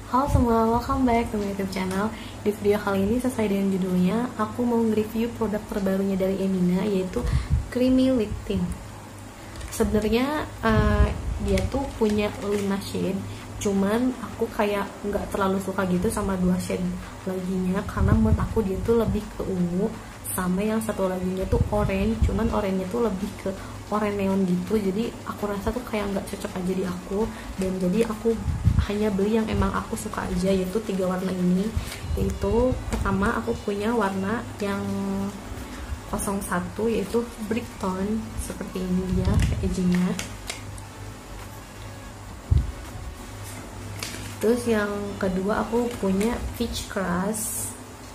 Halo semua, welcome back to my YouTube channel. Di video kali ini sesuai dengan judulnya, aku mau nge-review produk terbarunya dari Emina, yaitu Creamy Lip Tint. Sebenarnya dia tuh punya 5 shade, cuman aku kayak nggak terlalu suka gitu sama 2 shade laginya, karena menurut aku dia tuh lebih ke ungu, sama yang satu laginya tuh orange, cuman oranye tuh lebih ke orange neon gitu. Jadi aku rasa tuh kayak nggak cocok aja di aku, dan jadi aku hanya beli yang emang aku suka aja, yaitu 3 warna ini. Yaitu pertama aku punya warna yang 01, yaitu brick tone, seperti ini dia packagingnya. Terus yang kedua aku punya peach crush,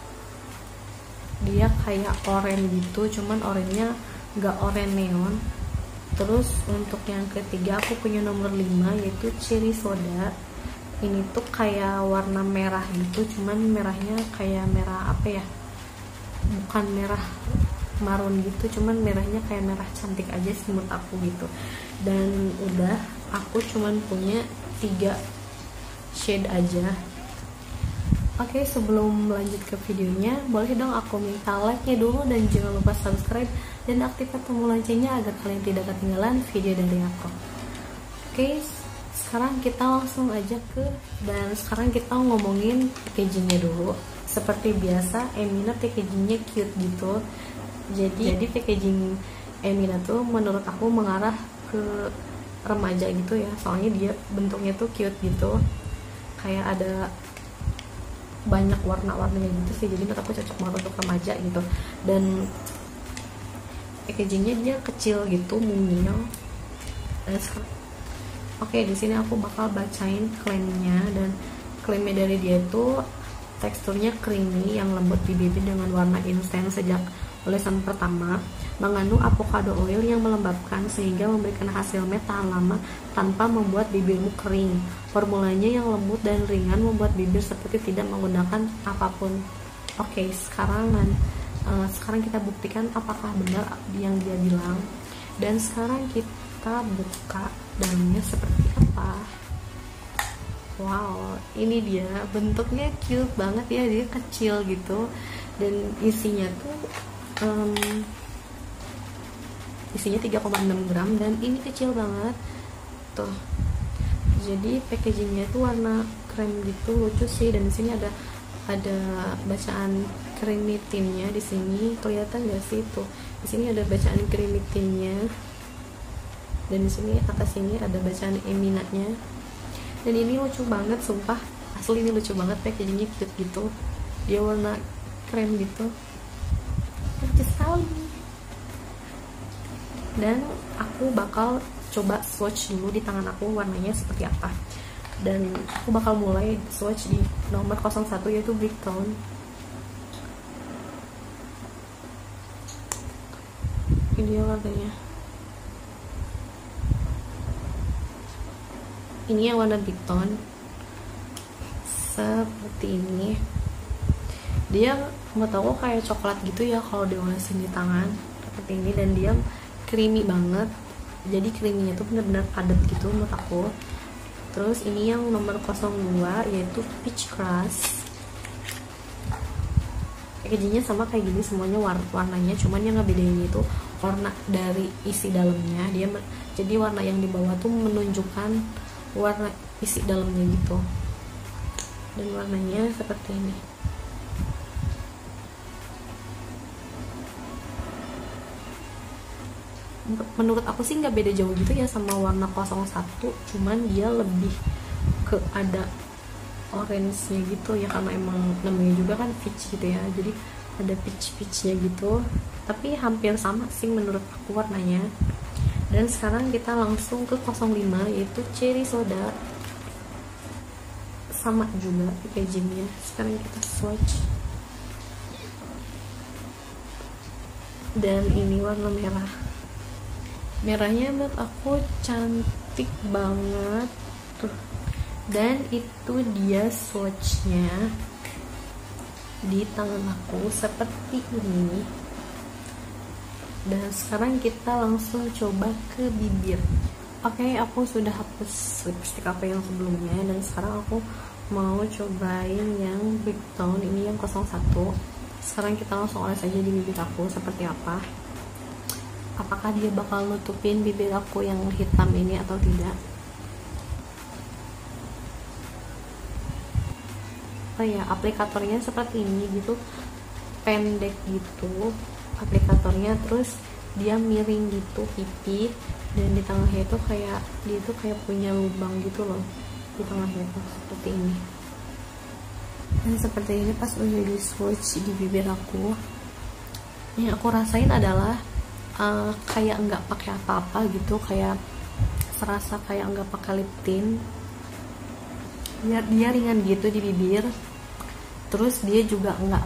dia kayak orange gitu, cuman oranye nggak orange neon. Terus untuk yang ketiga aku punya nomor 5, yaitu cherry soda. Ini tuh kayak warna merah gitu, cuman merahnya kayak merah apa ya, bukan merah marun gitu, cuman merahnya kayak merah cantik aja sih menurut aku gitu. Dan udah, aku cuman punya 3 shade aja. Oke, sebelum lanjut ke videonya, boleh dong aku minta like-nya dulu, dan jangan lupa subscribe dan aktifkan tombol loncengnya agar kalian tidak ketinggalan video dari aku. Oke, sekarang kita langsung aja dan sekarang kita ngomongin packagingnya dulu. Seperti biasa, Emina packagingnya cute gitu. Jadi packaging Emina tuh menurut aku mengarah ke remaja gitu ya, soalnya dia bentuknya tuh cute gitu, kayak ada banyak warna-warnanya gitu sih. Jadi menurut aku cocok banget untuk remaja gitu. Dan packagingnya dia kecil gitu, mungil. Oke, di sini aku bakal bacain klaimnya, dan klaimnya dari dia itu teksturnya creamy yang lembut di bibir dengan warna instan sejak olesan pertama, mengandung avocado oil yang melembabkan sehingga memberikan hasil matte tahan lama tanpa membuat bibirmu kering. Formulanya yang lembut dan ringan membuat bibir seperti tidak menggunakan apapun. Oke, sekarang kita buktikan apakah benar yang dia bilang. Dan sekarang kita buka dalamnya seperti apa. Wow, ini dia, bentuknya cute banget ya, dia kecil gitu, dan isinya tuh isinya 3,6 gram, dan ini kecil banget tuh. Jadi packagingnya tuh warna krem gitu, lucu sih. Dan di sini ada bacaan creamy tintnya. Di sini kelihatan gak sih tuh, di sini ada bacaan creamy tintnya, dan di sini atas ini ada bacaan Eminanya. Dan ini lucu banget, sumpah asli ini lucu banget, packagingnya cute gitu, dia warna krem gitu, lucu sekali. Dan aku bakal coba swatch dulu di tangan aku warnanya seperti apa, dan aku bakal mulai swatch di nomor 01, yaitu brick tone. Ini dia warnanya, ini yang warna brick tone seperti ini. Dia menurut aku kayak coklat gitu ya kalau diolesin di tangan seperti ini, dan dia creamy banget. Jadi creaminya tuh bener-bener padat gitu menurut aku. Terus ini yang nomor 02, yaitu peach crush. Packagingnya sama kayak gini semuanya, warnanya, cuman yang ngebedain itu warna dari isi dalamnya. Jadi warna yang di bawah tuh menunjukkan warna isi dalamnya gitu, dan warnanya seperti ini. Menurut aku sih nggak beda jauh gitu ya sama warna 01, cuman dia lebih ke ada orange-nya gitu ya, karena emang namanya juga kan peach gitu ya, jadi ada peach-peachnya gitu, tapi hampir sama sih menurut aku warnanya. Dan sekarang kita langsung ke 05, yaitu cherry soda. Sama juga packagingnya. Sekarang kita swatch, dan ini warna merah. Merahnya menurut aku cantik banget tuh. Dan itu dia swatchnya di tangan aku seperti ini. Dan sekarang kita langsung coba ke bibir. Oke, aku sudah hapus lipstick aku yang sebelumnya, dan sekarang aku mau cobain yang Big Tone, ini yang 01. Sekarang kita langsung oles aja di bibir aku seperti apa. Apakah dia bakal nutupin bibir aku yang hitam ini atau tidak. Oh ya, aplikatornya seperti ini gitu, pendek gitu aplikatornya, terus dia miring gitu pipi, dan di tengahnya itu kayak dia tuh kayak punya lubang gitu loh di tengahnya tuh, seperti ini. Dan seperti ini pas udah di swatch di bibir aku, yang aku rasain adalah kayak nggak pakai apa-apa gitu, kayak serasa kayak nggak pakai lip tint. Dia ringan gitu di bibir, terus dia juga nggak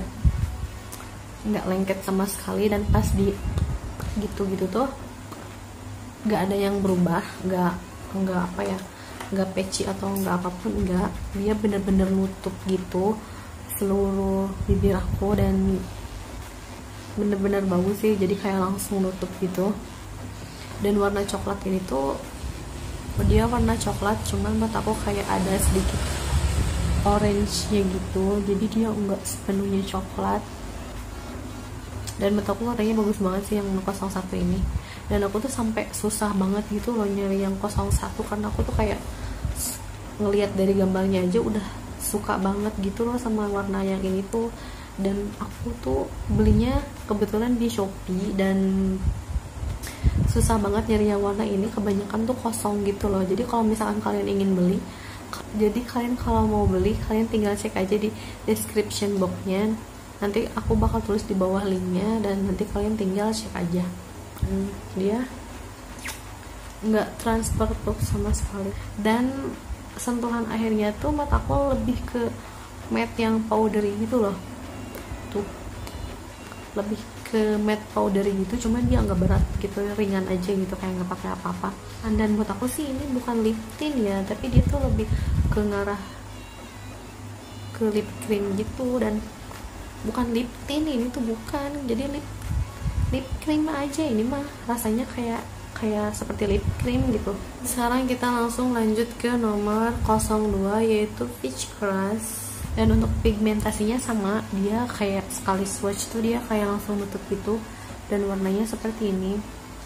lengket sama sekali, dan pas di gitu tuh nggak ada yang berubah, nggak apa ya, nggak patchy atau nggak apapun, nggak. Dia bener-bener nutup gitu seluruh bibir aku, dan bener-bener bagus sih, jadi kayak langsung nutup gitu. Dan warna coklat ini tuh dia warna coklat, cuman buat aku kayak ada sedikit orange-nya gitu, jadi dia enggak sepenuhnya coklat. Dan menurut aku warnanya bagus banget sih yang 01 ini. Dan aku tuh sampai susah banget gitu loh nyari yang 01, karena aku tuh kayak ngelihat dari gambarnya aja udah suka banget gitu loh sama warna yang ini tuh. Dan aku tuh belinya kebetulan di Shopee, dan susah banget nyari yang warna ini, kebanyakan tuh kosong gitu loh. Jadi kalau misalkan kalian ingin beli, jadi kalian kalau mau beli, kalian tinggal cek aja di description boxnya, nanti aku bakal tulis di bawah linknya, dan nanti kalian tinggal cek aja. Dia nggak transfer proof sama sekali, dan sentuhan akhirnya tuh menurut aku lebih ke matte yang powdery gitu loh, tuh lebih ke matte powdery gitu, cuman dia nggak berat gitu, ringan aja gitu, kayak nggak pakai apa-apa. Dan buat aku sih ini bukan lip tint ya, tapi dia tuh lebih ke ngarah ke lip cream gitu, dan bukan lip tint ini tuh, bukan. Jadi lip cream aja ini mah, rasanya kayak seperti lip cream gitu. Sekarang kita langsung lanjut ke nomor 02, yaitu Peach Crush. Dan untuk pigmentasinya sama, dia kayak sekali swatch tuh dia kayak langsung nutup gitu, dan warnanya seperti ini.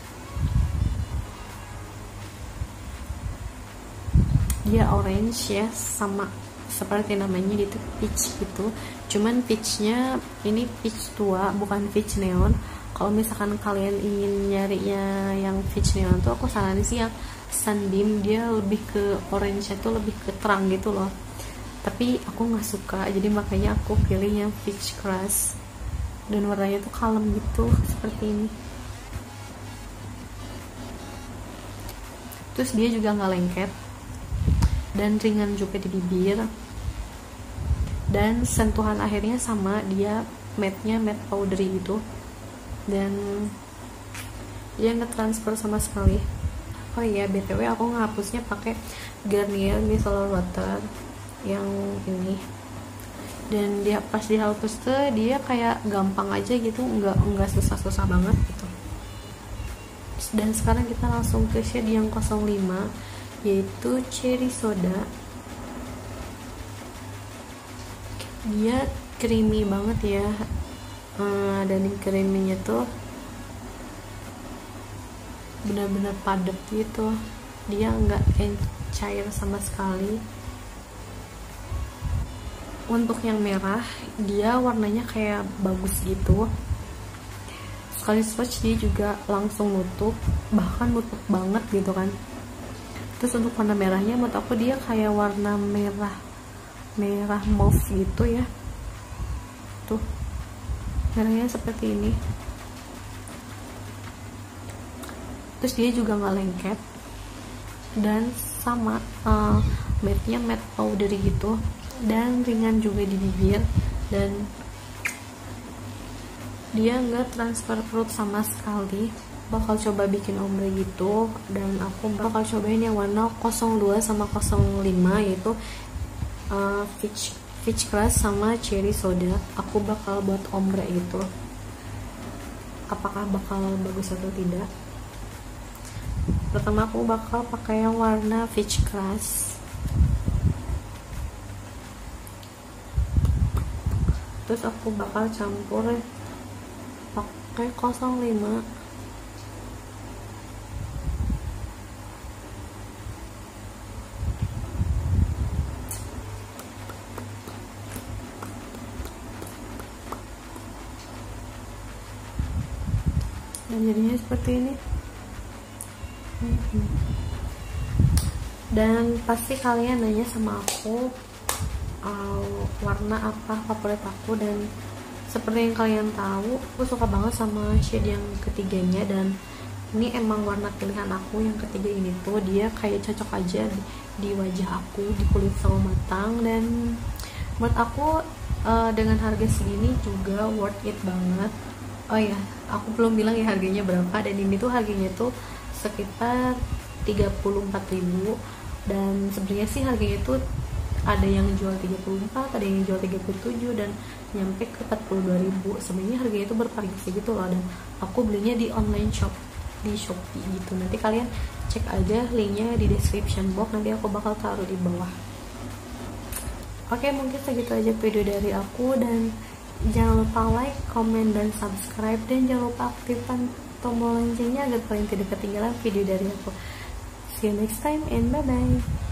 Dia orange ya, sama seperti namanya itu peach gitu, cuman peachnya ini peach tua, bukan peach neon. Kalau misalkan kalian ingin nyarinya yang peach neon tuh, aku saranin sih yang Sunbeam, dia lebih ke orange nya tuh lebih ke terang gitu loh, tapi aku nggak suka, jadi makanya aku pilih yang Peach Crush. Dan warnanya tuh kalem gitu, seperti ini. Terus dia juga nggak lengket, dan ringan juga di bibir. Dan sentuhan akhirnya sama, dia matte-nya matte powdery gitu, dan dia nggak transfer sama sekali. Oh iya, btw aku ngehapusnya pakai Garnier Micellar Water yang ini, dan dia pas dihapus tuh dia kayak gampang aja gitu, nggak susah banget gitu. Dan sekarang kita langsung ke shade yang 05, yaitu Cherry Soda. Dia creamy banget ya, dan creaminya tuh benar-benar padat gitu, dia nggak cair sama sekali. Untuk yang merah, dia warnanya kayak bagus gitu, sekali swatch dia juga langsung nutup, bahkan nutup banget gitu kan. Terus untuk warna merahnya menurut aku dia kayak warna merah mauve gitu ya, tuh merahnya seperti ini. Terus dia juga nggak lengket, dan sama matte-nya matte powdery gitu, dan ringan juga di bibir, dan dia nggak transfer perut sama sekali. Bakal coba bikin ombre gitu, dan aku bakal cobain yang warna 02 sama 05, yaitu Peach Crush sama Cherry Soda. Aku bakal buat ombre gitu, apakah bakal bagus atau tidak. Pertama aku bakal pakai yang warna Peach Crush. terus aku bakal campur pakai 05. Dan jadinya seperti ini. Dan pasti kalian nanya sama aku warna apa favorit aku, dan seperti yang kalian tahu aku suka banget sama shade yang ketiganya, dan ini emang warna pilihan aku. Yang ketiga ini tuh dia kayak cocok aja di wajah aku, di kulit sawo matang, dan menurut aku dengan harga segini juga worth it banget. Oh ya, aku belum bilang ya harganya berapa, dan ini tuh harganya tuh sekitar 34.000, dan sebenarnya sih harganya tuh ada yang jual 34, ada yang jual 37, dan nyampe ke 42.000. Sebenarnya harganya itu bervariasi gitu loh, dan aku belinya di online shop, di Shopee gitu. Nanti kalian cek aja linknya di description box, nanti aku bakal taruh di bawah. Oke, mungkin segitu aja video dari aku, dan jangan lupa like, comment, dan subscribe, dan jangan lupa aktifkan tombol loncengnya agar kalian tidak ketinggalan video dari aku. See you next time and bye bye.